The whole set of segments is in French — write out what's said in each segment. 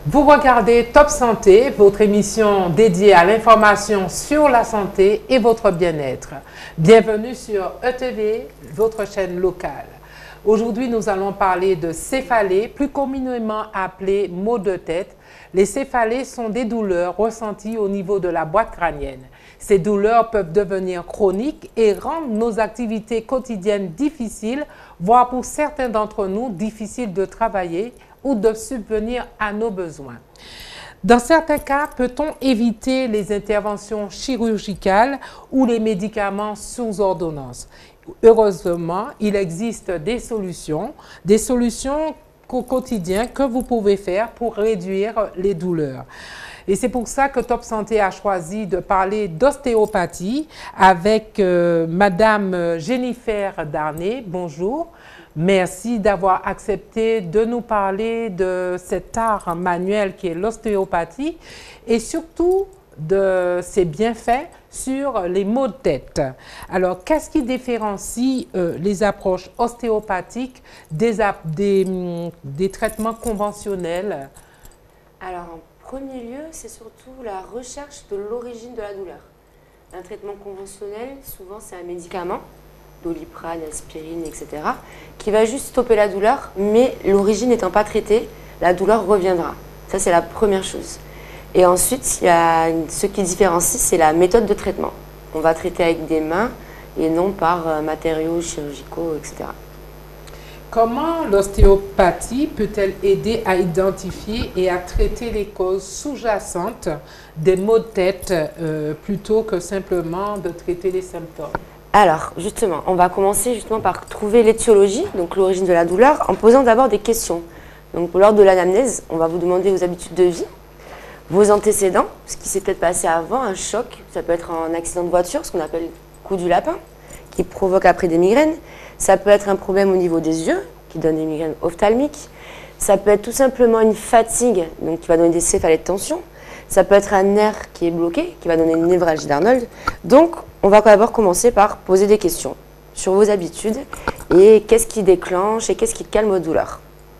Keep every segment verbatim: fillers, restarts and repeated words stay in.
Vous regardez Top Santé, votre émission dédiée à l'information sur la santé et votre bien-être. Bienvenue sur E T V, votre chaîne locale. Aujourd'hui, nous allons parler de céphalées, plus communément appelées maux de tête. Les céphalées sont des douleurs ressenties au niveau de la boîte crânienne. Ces douleurs peuvent devenir chroniques et rendre nos activités quotidiennes difficiles, voire pour certains d'entre nous, difficiles de travailler ou de subvenir à nos besoins. Dans certains cas, peut-on éviter les interventions chirurgicales ou les médicaments sous ordonnance? Heureusement, il existe des solutions, des solutions au quotidien que vous pouvez faire pour réduire les douleurs. Et c'est pour ça que Top Santé a choisi de parler d'ostéopathie avec euh, Madame Jennifer Darnay. Bonjour. Merci d'avoir accepté de nous parler de cet art manuel qui est l'ostéopathie et surtout de ses bienfaits sur les maux de tête. Alors, qu'est-ce qui différencie euh, les approches ostéopathiques des, des, des traitements conventionnels? Alors, en premier lieu, c'est surtout la recherche de l'origine de la douleur. Un traitement conventionnel, souvent, c'est un médicament, Doliprane, aspirine, et cetera, qui va juste stopper la douleur, mais l'origine n'étant pas traitée, la douleur reviendra. Ça, c'est la première chose. Et ensuite, il y a ce qui différencie, c'est la méthode de traitement. On va traiter avec des mains et non par matériaux chirurgicaux, et cetera. Comment l'ostéopathie peut-elle aider à identifier et à traiter les causes sous-jacentes des maux de tête euh, plutôt que simplement de traiter les symptômes? Alors, justement, on va commencer justement par trouver l'étiologie, donc l'origine de la douleur, en posant d'abord des questions. Donc, lors de l'anamnèse, on va vous demander vos habitudes de vie, vos antécédents, ce qui s'est peut-être passé avant, un choc, ça peut être un accident de voiture, ce qu'on appelle coup du lapin, qui provoque après des migraines. Ça peut être un problème au niveau des yeux, qui donne des migraines ophtalmiques. Ça peut être tout simplement une fatigue, donc qui va donner des céphalées de tension. Ça peut être un nerf qui est bloqué, qui va donner une névralgie d'Arnold. Donc, on va d'abord commencer par poser des questions sur vos habitudes et qu'est-ce qui déclenche et qu'est-ce qui calme vos douleurs.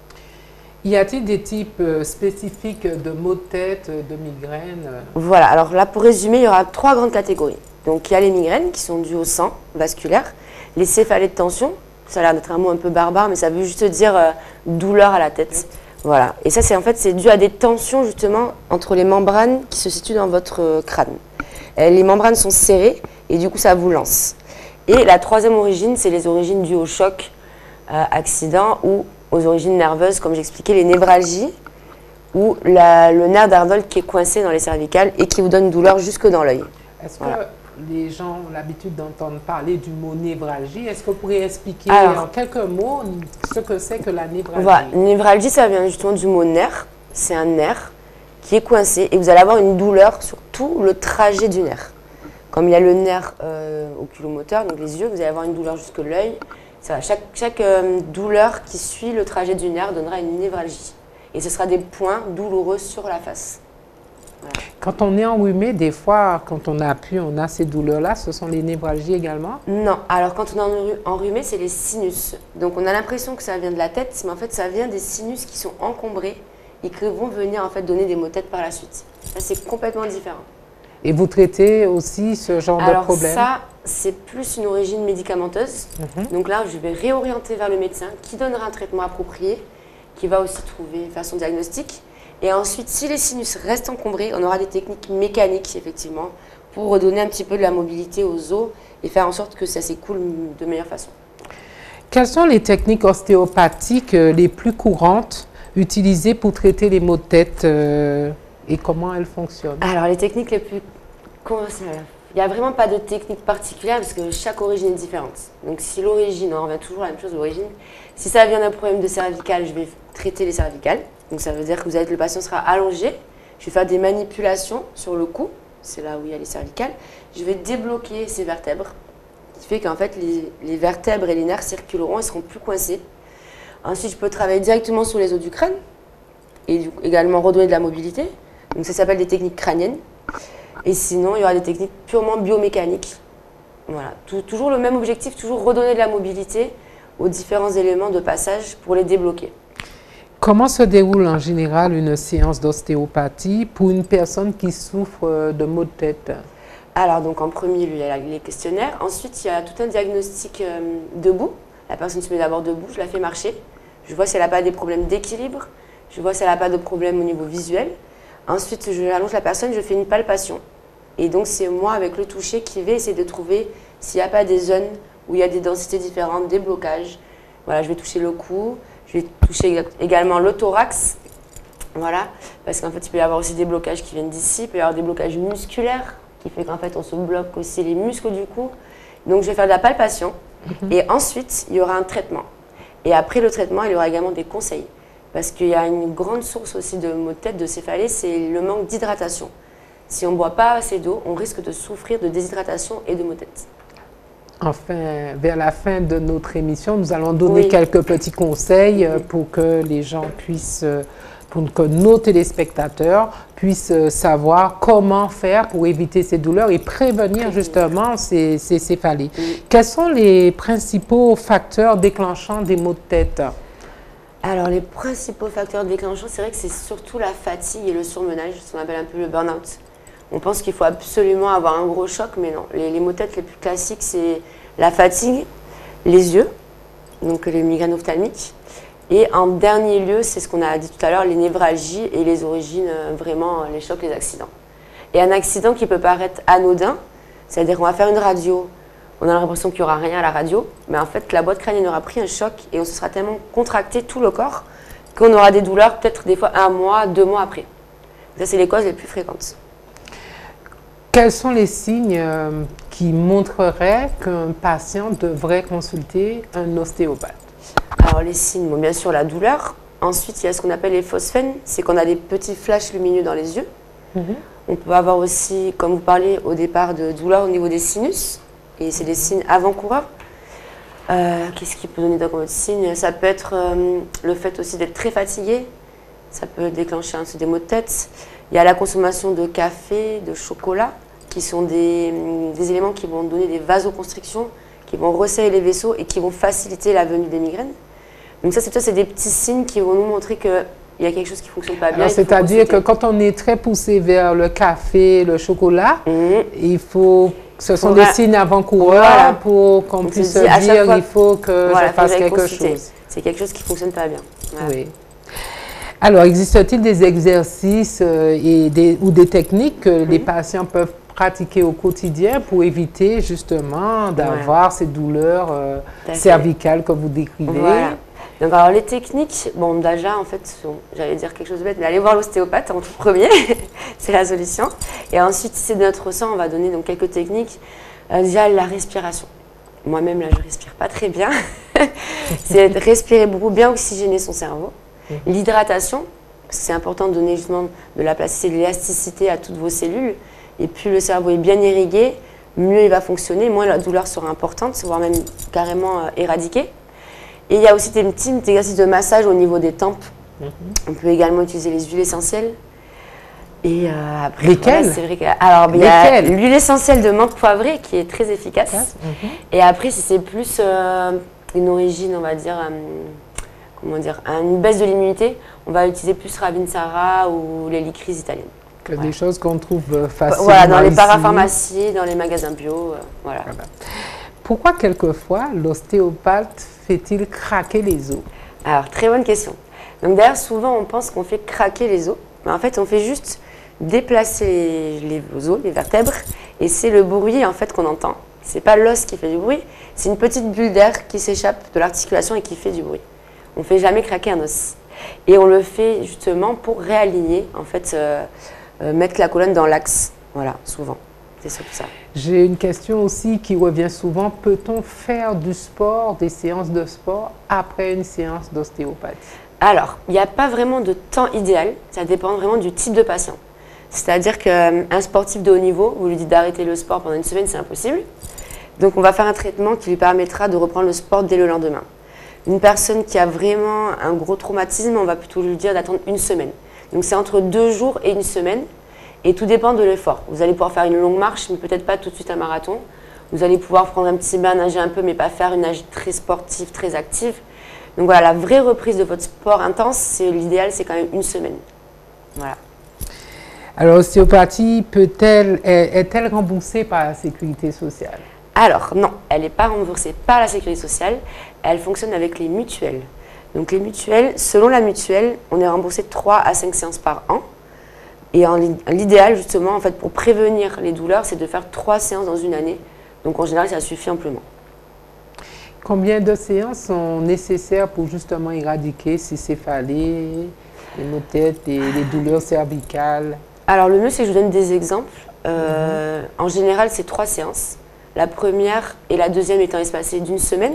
Y a-t-il des types spécifiques de maux de tête, de migraines? Voilà, alors là, pour résumer, il y aura trois grandes catégories. Donc, il y a les migraines qui sont dues au sang vasculaire, les céphalées de tension, ça a l'air d'être un mot un peu barbare, mais ça veut juste dire euh, douleur à la tête. Voilà, et ça, c'est en fait, c'est dû à des tensions justement entre les membranes qui se situent dans votre euh, crâne. Et les membranes sont serrées et du coup, ça vous lance. Et la troisième origine, c'est les origines dues au choc, euh, accident ou aux origines nerveuses, comme j'expliquais, les névralgies ou la, le nerf d'Arnold qui est coincé dans les cervicales et qui vous donne une douleur jusque dans l'œil. Est-ce voilà. que les gens ont l'habitude d'entendre parler du mot névralgie? Est-ce que vous pourriez expliquer Alors, en quelques mots ce que c'est que la névralgie? Voilà, névralgie, ça vient justement du mot nerf. C'est un nerf qui est coincé et vous allez avoir une douleur sur tout le trajet du nerf. Comme il y a le nerf euh, oculomoteur, donc les yeux, vous allez avoir une douleur jusque l'œil. Chaque, chaque euh, douleur qui suit le trajet du nerf donnera une névralgie. Et ce sera des points douloureux sur la face. Voilà. Quand on est enrhumé, des fois, quand on a pu, on a ces douleurs-là, ce sont les névralgies également? Non, alors quand on est enrhumé, c'est les sinus. Donc on a l'impression que ça vient de la tête, mais en fait ça vient des sinus qui sont encombrés et qui vont venir en fait donner des maux de tête par la suite. Ça, c'est complètement différent. Et vous traitez aussi ce genre alors, de problème? Alors ça, c'est plus une origine médicamenteuse. Mm-hmm. Donc là, je vais réorienter vers le médecin qui donnera un traitement approprié, qui va aussi trouver faire son diagnostic. Et ensuite, si les sinus restent encombrés, on aura des techniques mécaniques, effectivement, pour redonner un petit peu de la mobilité aux os et faire en sorte que ça s'écoule de meilleure façon. Quelles sont les techniques ostéopathiques les plus courantes utilisées pour traiter les maux de tête euh, et comment elles fonctionnent? Alors, les techniques les plus conventionnelles, il n'y a vraiment pas de technique particulière parce que chaque origine est différente. Donc, si l'origine, on revient toujours à la même chose, l'origine, si ça vient d'un problème de cervicale, je vais traiter les cervicales. Donc, ça veut dire que vous allez, le patient sera allongé. Je vais faire des manipulations sur le cou. C'est là où il y a les cervicales. Je vais débloquer ces vertèbres. Ce qui fait qu'en fait, les, les vertèbres et les nerfs circuleront et ne seront plus coincés. Ensuite, je peux travailler directement sur les os du crâne et du coup, également redonner de la mobilité. Donc, ça s'appelle des techniques crâniennes. Et sinon, il y aura des techniques purement biomécaniques. Voilà. Tout, toujours le même objectif, toujours redonner de la mobilité aux différents éléments de passage pour les débloquer. Comment se déroule en général une séance d'ostéopathie pour une personne qui souffre de maux de tête? Alors, donc en premier lieu, il y a les questionnaires. Ensuite, il y a tout un diagnostic euh, debout. La personne se met d'abord debout, je la fais marcher. Je vois si elle n'a pas des problèmes d'équilibre. Je vois si elle n'a pas de problème au niveau visuel. Ensuite, je allonge la personne, je fais une palpation. Et donc, c'est moi, avec le toucher, qui vais essayer de trouver s'il n'y a pas des zones où il y a des densités différentes, des blocages. Voilà, je vais toucher le cou, je vais toucher également le thorax. Voilà, parce qu'en fait, il peut y avoir aussi des blocages qui viennent d'ici. Il peut y avoir des blocages musculaires, qui fait qu'en fait, on se bloque aussi les muscles du cou. Donc, je vais faire de la palpation. Mm-hmm. Et ensuite, il y aura un traitement. Et après le traitement, il y aura également des conseils. Parce qu'il y a une grande source aussi de maux de tête, de céphalée, c'est le manque d'hydratation. Si on ne boit pas assez d'eau, on risque de souffrir de déshydratation et de maux de tête. Enfin, vers la fin de notre émission, nous allons donner oui. quelques petits conseils oui. pour que les gens puissent, pour que nos téléspectateurs puissent savoir comment faire pour éviter ces douleurs et prévenir justement ces, ces céphalées. Oui. Quels sont les principaux facteurs déclenchants des maux de tête? Alors, les principaux facteurs déclenchants, c'est vrai que c'est surtout la fatigue et le surmenage, ce qu'on appelle un peu le burn-out. On pense qu'il faut absolument avoir un gros choc, mais non. Les, les maux de tête les plus classiques, c'est la fatigue, les yeux, donc les migraines ophtalmiques. Et en dernier lieu, c'est ce qu'on a dit tout à l'heure, les névralgies et les origines, vraiment les chocs, les accidents. Et un accident qui peut paraître anodin, c'est-à-dire qu'on va faire une radio, on a l'impression qu'il n'y aura rien à la radio, mais en fait, la boîte crânienne aura pris un choc et on se sera tellement contracté tout le corps qu'on aura des douleurs peut-être des fois un mois, deux mois après. Ça, c'est les causes les plus fréquentes. Quels sont les signes euh, qui montreraient qu'un patient devrait consulter un ostéopathe? Alors les signes, bon, bien sûr la douleur. Ensuite, il y a ce qu'on appelle les phosphènes, c'est qu'on a des petits flashs lumineux dans les yeux. Mm-hmm. On peut avoir aussi, comme vous parlez au départ, de douleurs au niveau des sinus. Et c'est des signes avant-coureurs. Euh, Qu'est-ce qui peut donner d'autres signes? Ça peut être euh, le fait aussi d'être très fatigué. Ça peut déclencher hein, des maux de tête. Il y a la consommation de café, de chocolat, qui sont des, des éléments qui vont donner des vasoconstrictions, qui vont resserrer les vaisseaux et qui vont faciliter la venue des migraines. Donc ça, c'est des petits signes qui vont nous montrer qu'il y a quelque chose qui ne fonctionne pas bien. C'est-à-dire que quand on est très poussé vers le café, le chocolat, mmh. il faut... Ce sont des signes avant-coureurs voilà. pour qu'on puisse se dire qu'il fois... faut que voilà, je fasse quelque chose. C'est quelque chose qui ne fonctionne pas bien. Voilà. Oui. Alors, existe-t-il des exercices euh, et des, ou des techniques que mm-hmm. les patients peuvent pratiquer au quotidien pour éviter justement d'avoir voilà. ces douleurs euh, cervicales que vous décrivez? Voilà. Donc, alors les techniques, bon, déjà, en fait, j'allais dire quelque chose de bête, mais allez voir l'ostéopathe en tout premier, c'est la solution. Et ensuite, si c'est de notre sang, on va donner donc quelques techniques. Euh, déjà, la respiration. Moi-même, là, je ne respire pas très bien. C'est de respirer beaucoup, bien oxygéner son cerveau. L'hydratation, parce que c'est important de donner justement de la place, c'est de l'élasticité à toutes vos cellules. Et plus le cerveau est bien irrigué, mieux il va fonctionner, moins la douleur sera importante, voire même carrément euh, éradiquée. Et il y a aussi des petits exercices de massage au niveau des tempes. Mm-hmm. On peut également utiliser les huiles essentielles. Et euh, après, lesquelles voilà, c'est vrai que, alors, il y a l'huile essentielle de menthe poivrée qui est très efficace. Mm-hmm. Et après, si c'est plus euh, une origine, on va dire, euh, comment dire, une baisse de l'immunité, on va utiliser plus Ravinsara ou les licryses italiennes. Que voilà. Des choses qu'on trouve facilement voilà, dans les parapharmacies, dans les magasins bio. Euh, voilà. Voilà. Pourquoi quelquefois l'ostéopathe fait-il craquer les os? Alors, très bonne question. Donc d'ailleurs, souvent on pense qu'on fait craquer les os, mais en fait on fait juste déplacer les, les os, les vertèbres, et c'est le bruit en fait qu'on entend. C'est pas l'os qui fait du bruit, c'est une petite bulle d'air qui s'échappe de l'articulation et qui fait du bruit. On ne fait jamais craquer un os. Et on le fait justement pour réaligner, en fait, euh, euh, mettre la colonne dans l'axe. Voilà, souvent. C'est surtout ça. J'ai une question aussi qui revient souvent. Peut-on faire du sport, des séances de sport, après une séance d'ostéopathie? Alors, il n'y a pas vraiment de temps idéal. Ça dépend vraiment du type de patient. C'est-à-dire qu'un sportif de haut niveau, vous lui dites d'arrêter le sport pendant une semaine, c'est impossible. Donc, on va faire un traitement qui lui permettra de reprendre le sport dès le lendemain. Une personne qui a vraiment un gros traumatisme, on va plutôt lui dire d'attendre une semaine. Donc, c'est entre deux jours et une semaine. Et tout dépend de l'effort. Vous allez pouvoir faire une longue marche, mais peut-être pas tout de suite un marathon. Vous allez pouvoir prendre un petit bain, nager un peu, mais pas faire une nage très sportive, très active. Donc voilà, la vraie reprise de votre sport intense, c'est l'idéal, c'est quand même une semaine. Voilà. Alors, l'ostéopathie peut-elle, est-elle remboursée par la sécurité sociale? Alors non, elle n'est pas remboursée par la sécurité sociale, elle fonctionne avec les mutuelles. Donc les mutuelles, selon la mutuelle, on est remboursé trois à cinq séances par an. Et l'idéal, justement, en fait, pour prévenir les douleurs, c'est de faire trois séances dans une année. Donc en général, ça suffit amplement. Combien de séances sont nécessaires pour justement éradiquer ces céphalées, les maux de tête et les douleurs cervicales? Alors le mieux, c'est que je vous donne des exemples. Euh, mm-hmm. En général, c'est trois séances. La première et la deuxième étant espacées d'une semaine.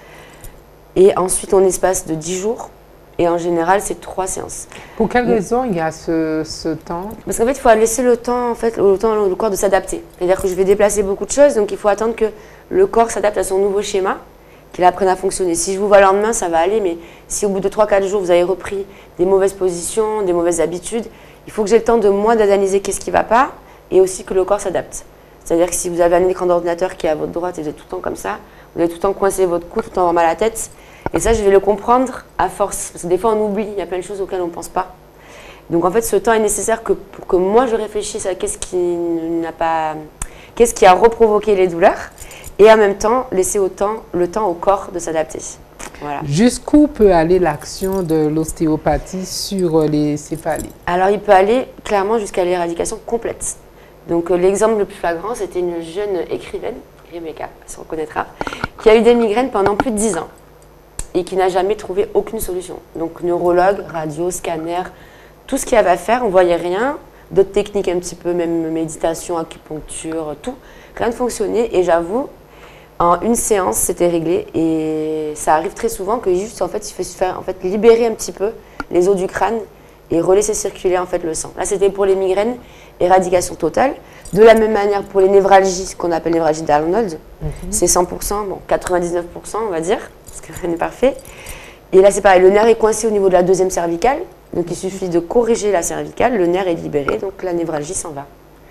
Et ensuite, on espace de dix jours. Et en général, c'est trois séances. Pour quelle raison il y a ce, ce temps? Parce qu'en fait, il faut laisser le temps, en fait, le temps au corps de s'adapter. C'est-à-dire que je vais déplacer beaucoup de choses, donc il faut attendre que le corps s'adapte à son nouveau schéma, qu'il apprenne à fonctionner. Si je vous vois le lendemain, ça va aller, mais si au bout de trois quatre jours, vous avez repris des mauvaises positions, des mauvaises habitudes, il faut que j'ai le temps de moi d'analyser qu'est-ce qui ne va pas et aussi que le corps s'adapte. C'est-à-dire que si vous avez un écran d'ordinateur qui est à votre droite et vous êtes tout le temps comme ça, vous allez tout le temps coincer votre cou, tout le temps avoir mal à la tête. Et ça, je vais le comprendre à force. Parce que des fois, on oublie, il y a plein de choses auxquelles on ne pense pas. Donc en fait, ce temps est nécessaire que, pour que moi, je réfléchisse à qu'est-ce qui n'a pas, qu'est-ce qui a reprovoqué les douleurs. Et en même temps, laisser autant, le temps au corps de s'adapter. Voilà. Jusqu'où peut aller l'action de l'ostéopathie sur les céphalées? Alors, il peut aller clairement jusqu'à l'éradication complète. Donc euh, l'exemple le plus flagrant, c'était une jeune écrivaine, Rebecca, elle se reconnaîtra, qui a eu des migraines pendant plus de dix ans et qui n'a jamais trouvé aucune solution. Donc neurologue, radio, scanner, tout ce qu'il y avait à faire, on ne voyait rien, d'autres techniques un petit peu, même méditation, acupuncture, tout, rien ne fonctionnait. Et j'avoue, en une séance, c'était réglé. Et ça arrive très souvent que juste, en fait, il faut se faire en fait, libérer un petit peu les os du crâne et relaisser circuler en fait, le sang. Là, c'était pour les migraines, éradication totale. De la même manière, pour les névralgies, ce qu'on appelle névralgie d'Arnold, mm-hmm. c'est cent pour cent, bon, quatre-vingt-dix-neuf pour cent, on va dire, parce que rien n'est parfait. Et là, c'est pareil, le nerf est coincé au niveau de la deuxième cervicale, donc il suffit de corriger la cervicale, le nerf est libéré, donc la névralgie s'en va.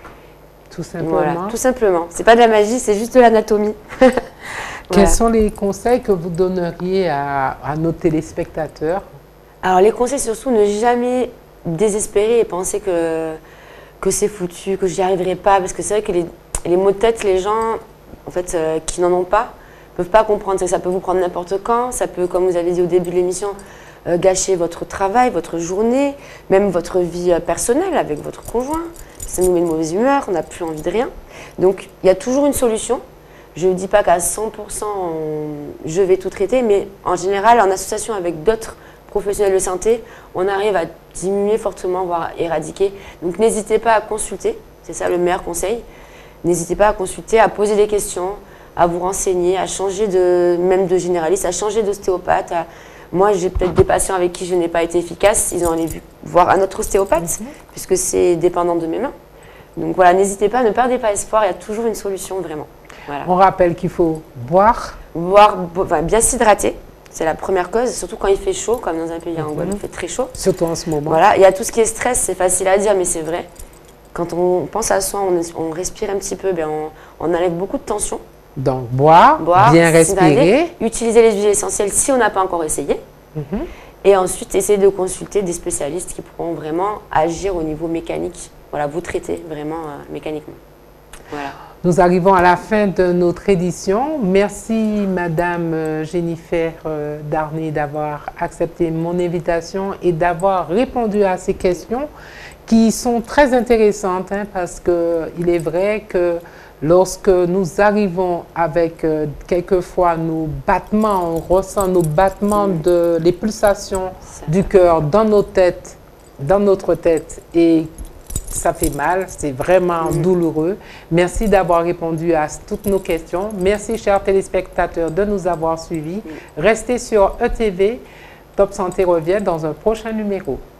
Tout simplement. Voilà, tout simplement. C'est pas de la magie, c'est juste de l'anatomie. Quels voilà. sont les conseils que vous donneriez à, à nos téléspectateurs? Alors, les conseils, surtout, ne jamais désespérer et penser que, que c'est foutu, que je n'y arriverai pas. Parce que c'est vrai que les, les maux de tête, les gens en fait, euh, qui n'en ont pas, ne peuvent pas comprendre. Ça peut vous prendre n'importe quand. Ça peut, comme vous avez dit au début de l'émission, euh, gâcher votre travail, votre journée, même votre vie euh, personnelle avec votre conjoint. Ça nous met de mauvaise humeur, on n'a plus envie de rien. Donc, il y a toujours une solution. Je ne dis pas qu'à cent pour cent, on, je vais tout traiter, mais en général, en association avec d'autres professionnels de santé, on arrive à diminuer fortement, voire éradiquer. Donc n'hésitez pas à consulter, c'est ça le meilleur conseil. N'hésitez pas à consulter, à poser des questions, à vous renseigner, à changer de, même de généraliste, à changer d'ostéopathe. À... Moi, j'ai peut-être des patients avec qui je n'ai pas été efficace, ils ont allé voir un autre ostéopathe, mm-hmm. puisque c'est dépendant de mes mains. Donc voilà, n'hésitez pas, ne perdez pas espoir, il y a toujours une solution, vraiment. Voilà. On rappelle qu'il faut boire. Boire, enfin, bien s'hydrater. C'est la première cause, surtout quand il fait chaud, comme dans un pays en Guadeloupe, il fait très chaud. Surtout en ce moment. Voilà, il y a tout ce qui est stress, c'est facile à dire, mais c'est vrai. Quand on pense à soi, on, on respire un petit peu, bien on, on enlève beaucoup de tension. Donc, boire, boire bien respirer. Utiliser les huiles essentielles si on n'a pas encore essayé. Mm-hmm. Et ensuite, essayer de consulter des spécialistes qui pourront vraiment agir au niveau mécanique. Voilà, vous traiter vraiment euh, mécaniquement. Voilà. Nous arrivons à la fin de notre édition. Merci Madame Jennifer Darnay d'avoir accepté mon invitation et d'avoir répondu à ces questions qui sont très intéressantes hein, parce qu'il est vrai que lorsque nous arrivons avec euh, quelquefois nos battements, on ressent nos battements, mmh. de, les pulsations Ça. du cœur dans nos têtes, dans notre tête et ça fait mal, c'est vraiment mmh. douloureux. Merci d'avoir répondu à toutes nos questions. Merci, chers téléspectateurs, de nous avoir suivis. Mmh. Restez sur E T V. Top Santé revient dans un prochain numéro.